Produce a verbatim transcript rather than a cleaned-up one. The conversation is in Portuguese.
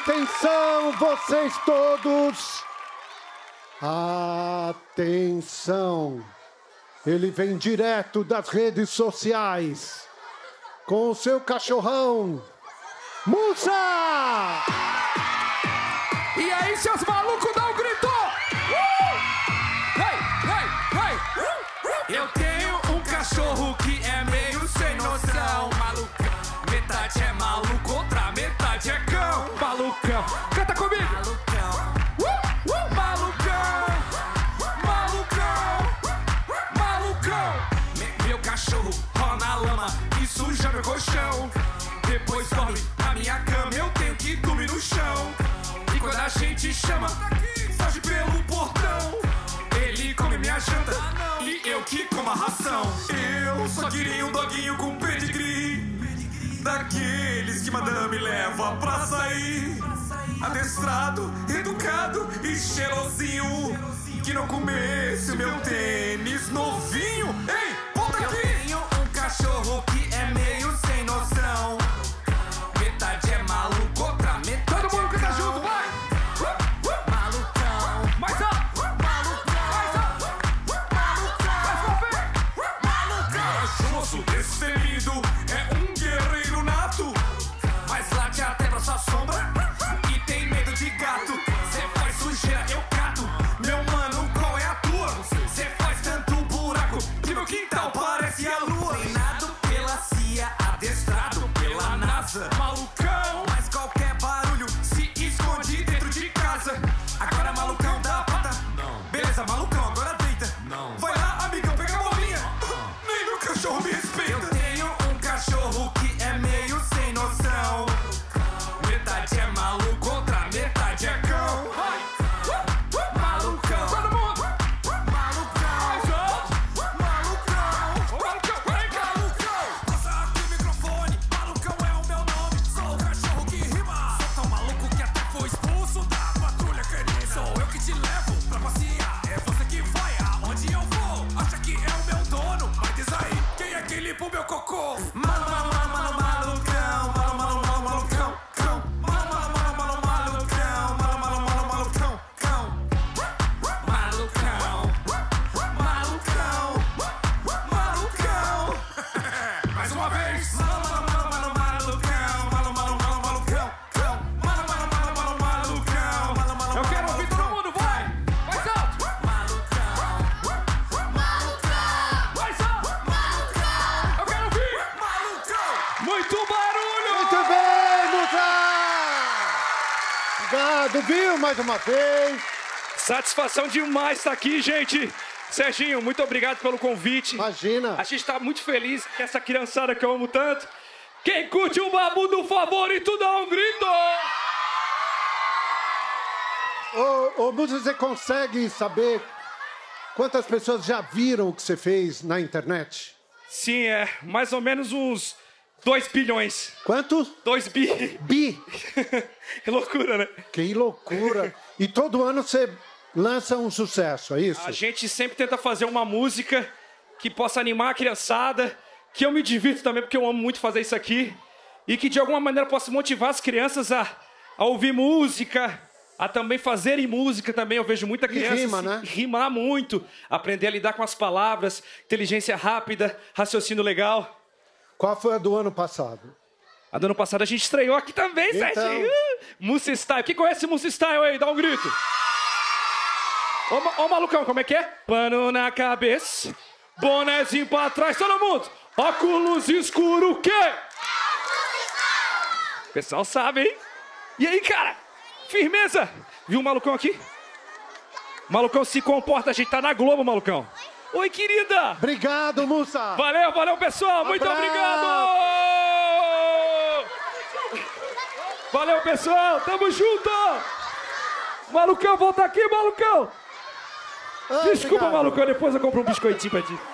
Atenção, vocês todos! Atenção! Ele vem direto das redes sociais com o seu cachorrão, Mussa! E aí, seus malucos, dá um grito! Uh! Hey, hey, hey! Eu tenho um cachorro que é meio sem noção, malucão. Metade é maluco, outra metade é cão. Malucão, canta comigo! Malucão, uh, uh, malucão, malucão, malucão. Me, meu cachorro rola na lama e suja meu colchão. Depois dorme na minha cama, eu tenho que dormir no chão. E quando a gente chama, foge pelo portão. Ele come minha janta e eu que como a ração. Eu só queria um doguinho com pedigree, daqueles que madame leva pra sair. Adestrado, educado e cheirosinho, que não comesse o meu tênis novinho. Ei, volta aqui! Eu tenho um cachorro que é meio sem noção. Metade é maluco, outra metade. Todo mundo canta junto, vai! Uh, uh. Malucão. Mais alto! Malucão. Mais alto! Malucão. Mais uma vez! Malucão. Corajoso, destemido, é um guerreiro nato, mas late até pra sua sombra e tem medo de gato. Cê faz sujeira, eu cato. Meu mano, qual é a tua? Cê faz tanto buraco que meu quintal parece a lua. Treinado pela C I A, adestrado pela NASA. Malucão, mas qualquer barulho se esconde dentro de casa. Agora malucão dá pata. Não. Beleza, malucão, agora deita. Não. Vai lá, amigão, pega a bolinha. Não. Nem meu cachorro me respeita. Eu tenho um cachorro que é meio sem noção. Metade é maluco, outra metade é cão. Vai. Uh, uh, malucão. Todo mundo. Malucão. Malucão. Malucão, vem cá. Malucão. Passa aqui o microfone. Malucão é o meu nome. Sou o cachorro que rima. Sou tão maluco que até foi expulso da patrulha canina. Sou eu que te levo pra passear. É você que vai aonde eu vou. Acha que é o meu dono, mas diz aí, quem é que limpa o meu cocô? Mano, mano, mano, mano, malucão. Mano, mano, mano, malucão. Cão. Mano, mano, mano, mano, malucão. Mano, mano, mano, malucão. Cão. Malucão. Malucão. Malucão. Mais uma vez. Mano, mano, mano, mano, malucão. Mano, mano, mano, malucão. Cão. Mano, mano, mano, mano, malucão. Mano, mano, eu quero ouvir todo mundo, vai. Mais alto. Malucão. Mais alto. Eu quero ouvir. Malucão. Muito barulho. Muito bem, Mussa! Obrigado, viu? Mais uma vez. Satisfação demais estar aqui, gente. Serginho, muito obrigado pelo convite. Imagina. A gente está muito feliz com essa criançada que eu amo tanto. Quem curte o Babudo favorito, dá um grito! Ô, ô, Mussa, você consegue saber quantas pessoas já viram o que você fez na internet? Sim, é mais ou menos uns dois bilhões. Quanto? dois bi. Bi. Que loucura, né? Que loucura. E todo ano você lança um sucesso, é isso? A gente sempre tenta fazer uma música que possa animar a criançada, que eu me divirto também, porque eu amo muito fazer isso aqui, e que de alguma maneira possa motivar as crianças a, a ouvir música, a também fazerem música também. Eu vejo muita criança rima, se- né? rimar muito, aprender a lidar com as palavras, inteligência rápida, raciocínio legal. Qual foi a do ano passado? A do ano passado a gente estreou aqui também, Então. Serginho. Uh, Mussa Style. Quem conhece Mussa Style aí? Dá um grito. Ô, ma- ô, malucão, como é que é? Pano na cabeça, bonezinho pra trás, todo mundo. Óculos escuro, o quê? O pessoal sabe, hein? E aí, cara? Firmeza? Viu o malucão aqui? Malucão, se comporta, a gente tá na Globo, malucão. Oi, querida. Obrigado, Mussa. Valeu, valeu, pessoal. Muito Abraço. obrigado. Valeu, pessoal. Tamo junto. Malucão, volta aqui, malucão. Ah, Desculpa, obrigado. malucão. Depois eu compro um biscoitinho pra ti.